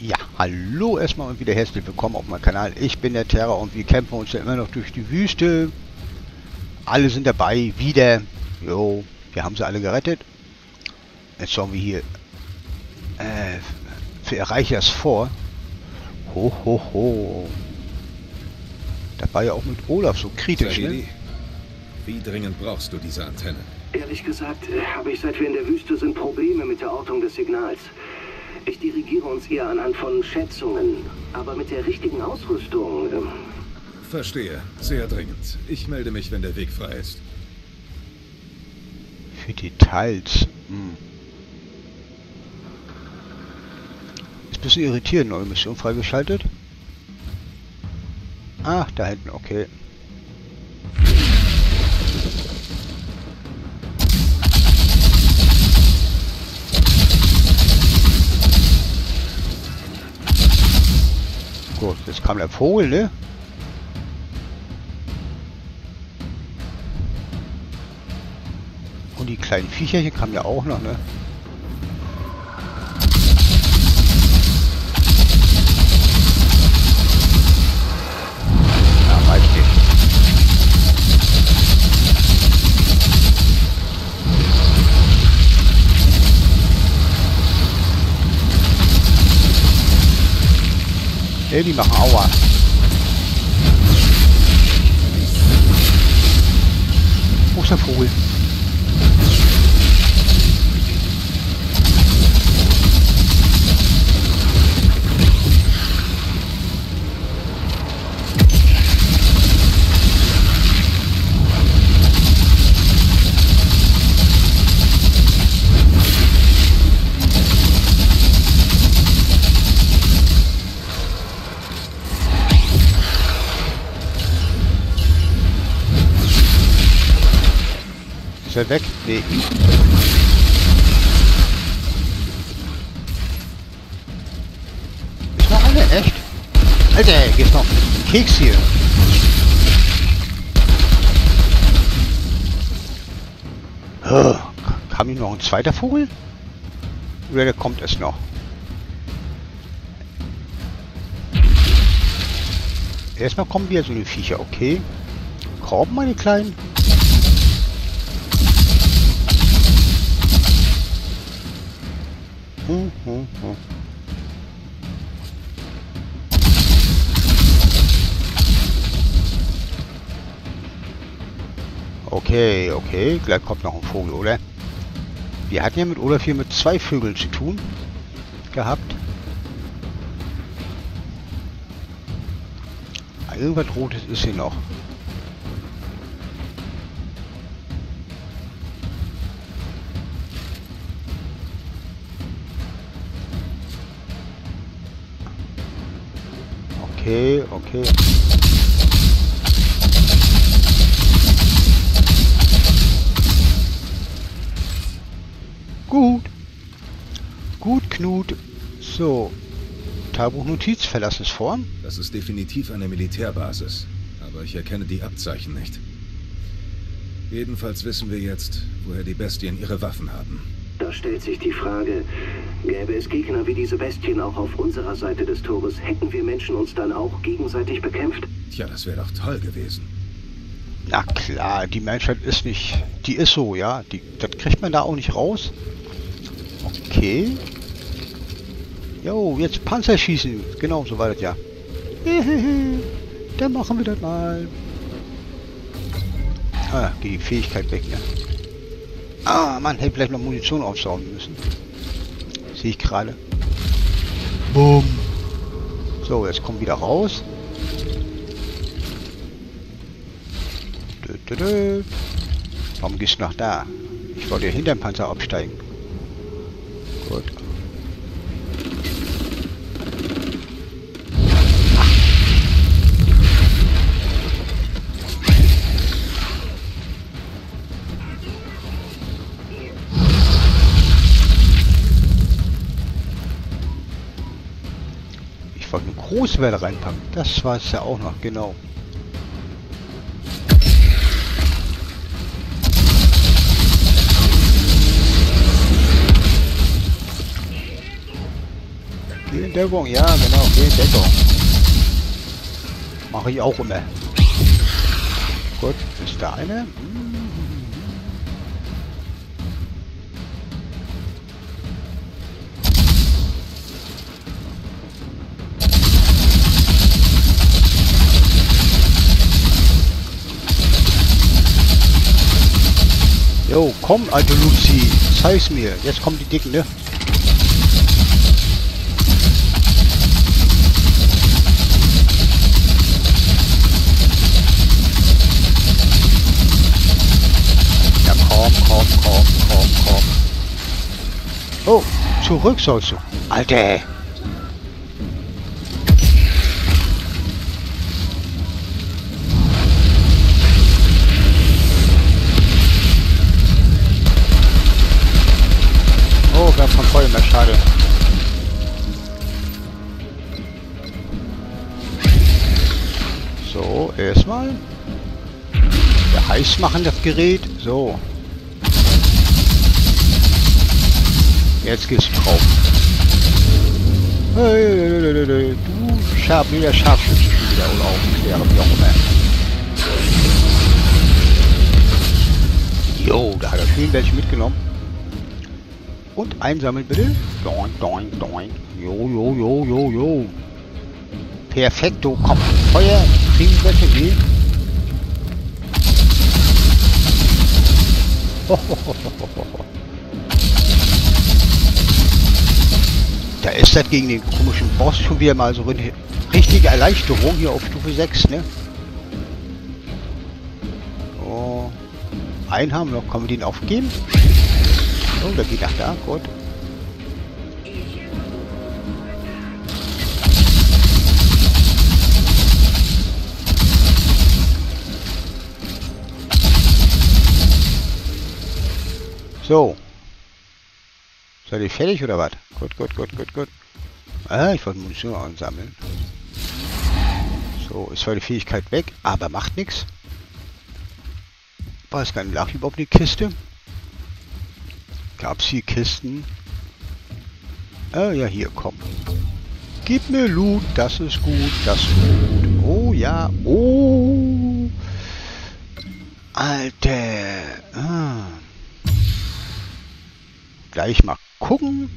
Ja, hallo erstmal und wieder herzlich willkommen auf meinem Kanal. Ich bin der Terra und wir kämpfen uns ja immer noch durch die Wüste. Alle sind dabei, wieder. Jo, wir haben sie alle gerettet. Jetzt schauen wir hier. Für erreiche das vor. Ho, ho, ho. Das war ja auch mit Olaf so kritisch, ne? Wie dringend brauchst du diese Antenne? Ehrlich gesagt, habe ich, seit wir in der Wüste sind, Probleme mit der Ortung des Signals. Ich dirigiere uns eher anhand von Schätzungen, aber mit der richtigen Ausrüstung... Verstehe. Sehr dringend. Ich melde mich, wenn der Weg frei ist. Für Details. Ist ein bisschen irritierend, neue Mission freigeschaltet. Ach, da hinten, okay. Gut, jetzt kam der Vogel, ne? Und die kleinen Viecher hier kamen ja auch noch, ne? Ja, weiß nicht. Ey, die machen Aua. Wo ist der Vogel? Ist er weg? Nee. Ist noch eine? Echt? Alter, hier ist noch ein Keks hier. Kam hier noch ein zweiter Vogel? Oder der kommt es noch? Erstmal kommen wieder so eine Viecher, okay. Korben, meine Kleinen. Okay, okay, gleich kommt noch ein Vogel, oder? Wir hatten ja mit Olaf hier mit zwei Vögeln zu tun gehabt. Irgendwas Rotes ist hier noch. Okay, okay. Gut. Gut, Knut. So. Tagebuchnotiz, Verlassensform. Das ist definitiv eine Militärbasis. Aber ich erkenne die Abzeichen nicht. Jedenfalls wissen wir jetzt, woher die Bestien ihre Waffen haben. Da stellt sich die Frage, gäbe es Gegner wie diese Bestien auch auf unserer Seite des Tores, hätten wir Menschen uns dann auch gegenseitig bekämpft? Tja, das wäre doch toll gewesen. Na klar, die Menschheit ist nicht... Die ist so, ja. Das kriegt man da auch nicht raus. Okay. Jo, jetzt Panzerschießen. Genau, so war das ja. Dann machen wir das mal. Ah, geht die Fähigkeit weg, ne? Ah, Mann, hätte vielleicht noch Munition aufsaugen müssen. Sehe ich gerade. Boom. So, jetzt kommt wieder raus. Warum gehst du nach da? Ich wollte ja hinterm Panzer absteigen. Gut. Ich wollte eine Großwelle reinpacken. Das war es ja auch noch, genau. Geh in Deckung, ja genau, geh in Deckung. Mache ich auch immer. Gut, ist da eine? Jo, komm, alte Luzi, zeig's mir. Jetzt kommen die Dicken, ne? Ja, komm. Oh, zurück sollst du. Alter! Oh, wir haben von Feuer mehr, schade. So, erstmal. Wir heiß machen das Gerät. So. Jetzt geht's drauf. Hey, du wieder Scharfschütze wieder oder aufklären, wie auch immer. Jo, da hat er schön welche mitgenommen. Und einsammeln bitte. Doink, doink, doink. Jo. Perfekto. Komm, Feuer. Kriegen welche gehen. Da ist das gegen den komischen Boss schon wieder mal so eine richtige Erleichterung hier auf Stufe 6, ne? Oh. Einen haben wir noch. Können wir den aufgeben? Oh, der geht nach da. Gut. So. Seid ihr fertig oder was? Gut. Ah, ich wollte Munition ansammeln. So, ist zwar die Fähigkeit weg, aber macht nichts. Weiß gar nicht, lag überhaupt die Kiste? Gab's hier Kisten? Ah, ja, hier, komm. Gib mir Loot, das ist gut, das ist gut. Oh, ja, oh. Alter. Ah. Gleich mal gucken.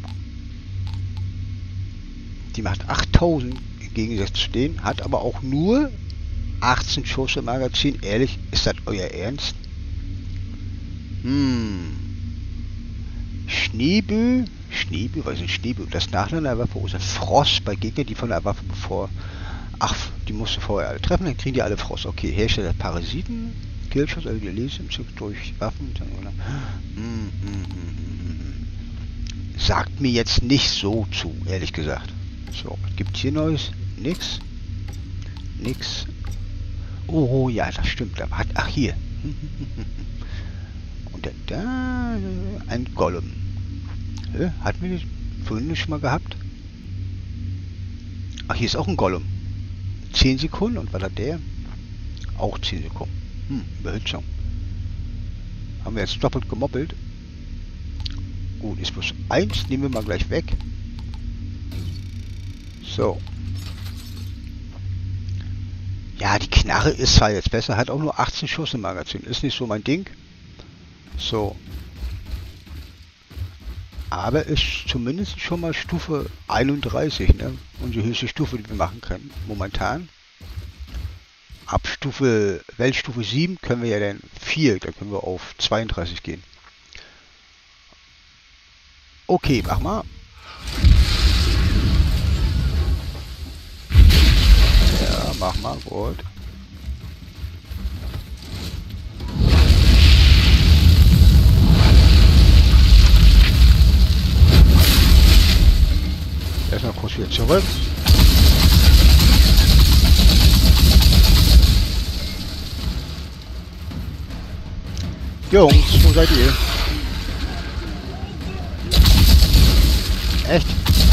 Die macht 8000 im Gegensatz zu denen, hat aber auch nur 18 Schuss im Magazin. Ehrlich, ist das euer Ernst? Schneebö, was ist Schneebö? Das Nachladen der Waffe ist Frost bei Gegnern, die von der Waffe bevor... Ach, die musst du vorher alle treffen, dann kriegen die alle Frost. Okay, Hersteller Parasiten, Killschuss, also die Lese im Zug durch Waffen. Sagt mir jetzt nicht so zu, ehrlich gesagt. So, was gibt's hier Neues? Nix. Oh ja, das stimmt. Ach, hier. Und da ein Golem. Hatten wir das vorhin schon mal gehabt? Ach, hier ist auch ein Golem. 10 Sekunden. Und was hat der? Auch 10 Sekunden. Überhitzung. Haben wir jetzt doppelt gemoppelt. Gut, ist bloß 1. Nehmen wir mal gleich weg. So. Ja, die Knarre ist zwar jetzt besser, hat auch nur 18 Schuss im Magazin. Ist nicht so mein Ding. So. Aber ist zumindest schon mal Stufe 31, ne? Unsere höchste Stufe, die wir machen können. Momentan. Ab Weltstufe 7 können wir ja dann 4, dann können wir auf 32 gehen. Okay, mach mal. Ja, mach mal, gut. Erstmal kurz wieder zurück. Jungs, wo seid ihr? Echt?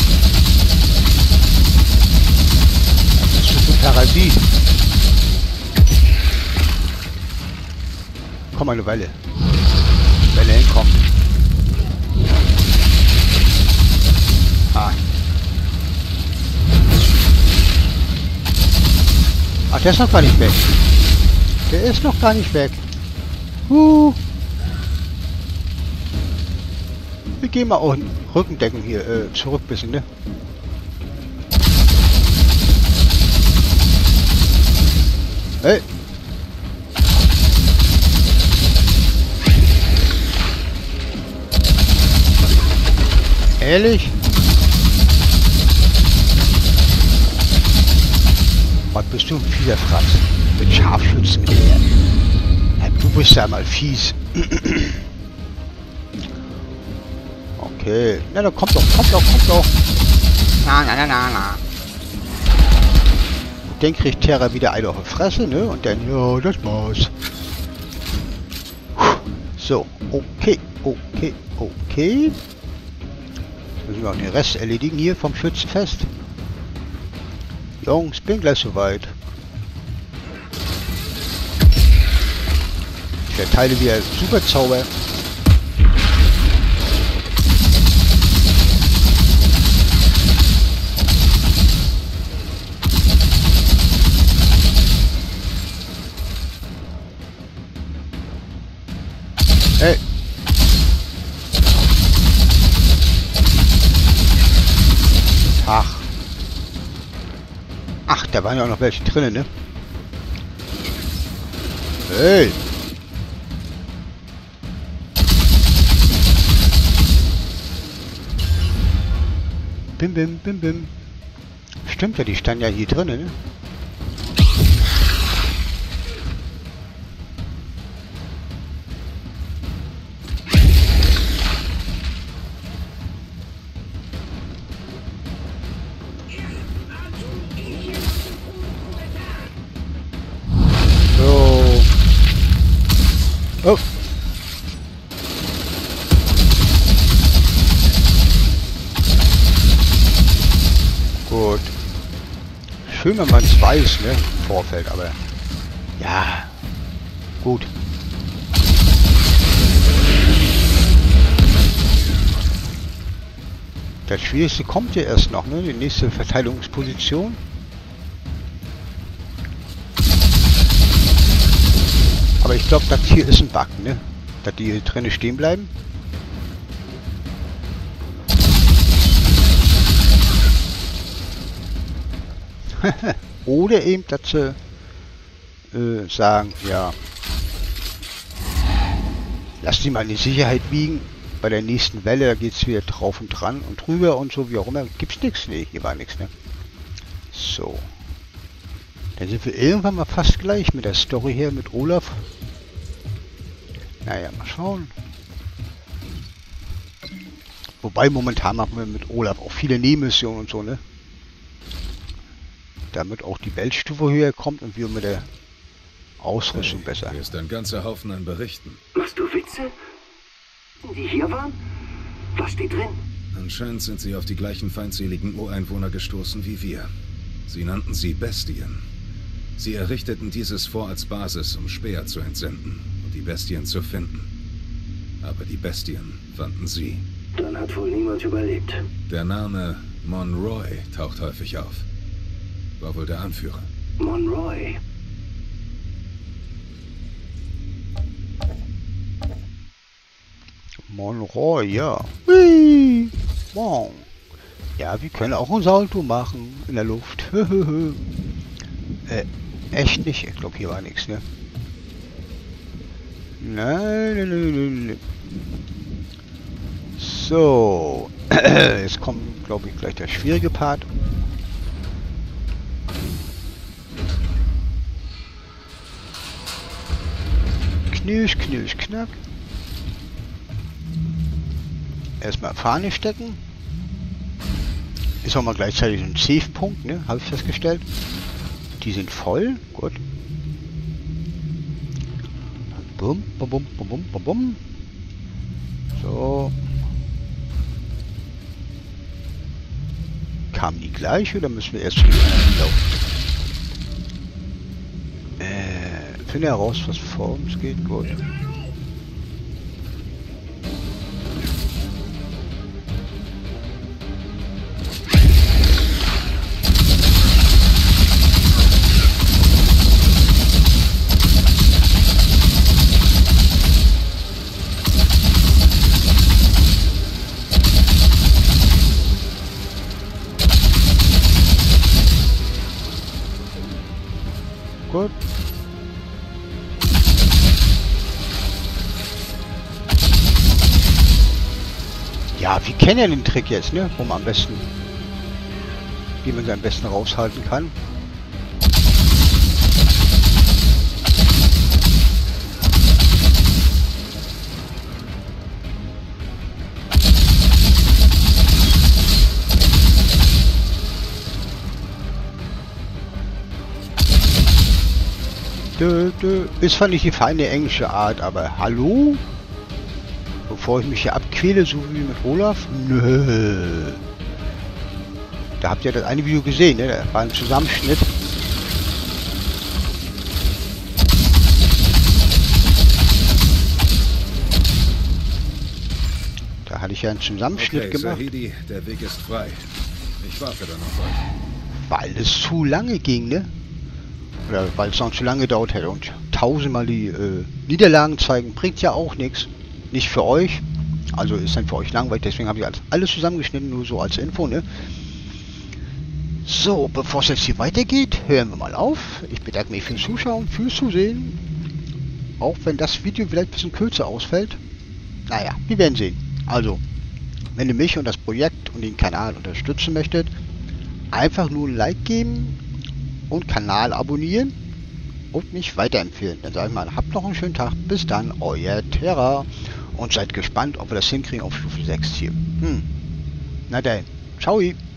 Das ist ein Parasit. Komm, eine Welle. Welle hinkommen. Ah. Ach, der ist noch gar nicht weg. Der ist noch gar nicht weg. Wir gehen mal auch Rückendecken hier zurück ein bisschen, ne? Hey! Ehrlich? Was bist du ein fieser Fratz? Mit Scharfschützengewehr. Ja, du bist ja mal fies. Okay. Na, dann kommt doch, kommt doch, kommt doch. Na. Und dann kriegt Terra wieder eine auf die Fresse, ne? Und dann, ja, das war's. So, okay. Müssen wir auch den Rest erledigen hier vom Schützenfest. Jungs, bin gleich soweit. Ich verteile wieder Superzauber. Hey. Ach, da waren ja auch noch welche drinnen, ne? Hey! Bim. Stimmt ja, die standen ja hier drinnen, ne? Oh. Gut. Schön, wenn man es weiß, ne? Im Vorfeld, aber... Ja. Gut. Das Schwierigste kommt ja erst noch, ne? Die nächste Verteidigungsposition. Aber ich glaube, das hier ist ein Bug, ne? Dass die hier drinnen stehen bleiben. Oder eben, dass sie sagen, ja, lass die mal in die Sicherheit wiegen. Bei der nächsten Welle, da geht es wieder drauf und dran und drüber und so, wie auch immer. Gibt's nichts? Nee, hier war nichts, ne? So. Dann sind wir irgendwann mal fast gleich mit der Story hier mit Olaf. Naja, mal schauen. Wobei momentan machen wir mit Olaf auch viele Nebenmissionen und so, ne? Damit auch die Weltstufe höher kommt und wir mit der Ausrüstung besser. Hier ist ein ganzer Haufen an Berichten. Machst du Witze? Die hier waren? Was steht drin? Anscheinend sind sie auf die gleichen feindseligen Ureinwohner gestoßen wie wir. Sie nannten sie Bestien. Sie errichteten dieses Fort als Basis, um Speer zu entsenden und die Bestien zu finden. Aber die Bestien fanden sie. Dann hat wohl niemand überlebt. Der Name Monroy taucht häufig auf. War wohl der Anführer. Monroy. Monroy, ja. Hui. Wow. Ja, wir können auch ein Salto machen in der Luft. Echt nicht? Ich glaube, hier war nichts, ne? Nein. So. Jetzt kommt, glaube ich, gleich der schwierige Part. Knirsch, knack. Erstmal Fahne stecken. Ist auch mal gleichzeitig ein Safe-Punkt, ne? Habe ich festgestellt. Die sind voll. Gut. Bum. So. Kamen die gleich oder müssen wir erst zu den anderen laufen? Finde heraus, was vor uns geht. Gut. gut. Ja, wir kennen ja den Trick jetzt, ne? Wo man am besten, wie man sie am besten raushalten kann. Ist zwar nicht die feine englische Art, aber hallo? Bevor ich mich hier abquäle, so wie mit Olaf? Nö. Da habt ihr das eine Video gesehen, ne? Da war ein Zusammenschnitt. Da hatte ich ja einen Zusammenschnitt gemacht. Zahedi, der Weg ist frei. Ich warte dann auf euch. Weil es zu lange ging, ne? Oder weil es noch zu lange gedauert hätte. Und tausendmal die Niederlagen zeigen, bringt ja auch nichts. Nicht für euch. Also ist dann für euch langweilig. Deswegen habe ich alles zusammengeschnitten, nur so als Info, ne? So, bevor es jetzt hier weitergeht, hören wir mal auf. Ich bedanke mich fürs Zuschauen, fürs Zusehen. Auch wenn das Video vielleicht ein bisschen kürzer ausfällt. Naja, wir werden sehen. Also, wenn ihr mich und das Projekt und den Kanal unterstützen möchtet, einfach nur ein Like geben und Kanal abonnieren und mich weiterempfehlen. Dann sage ich mal, habt noch einen schönen Tag. Bis dann, euer Terra. Und seid gespannt, ob wir das hinkriegen auf Stufe 6 hier. Na dann, ciao.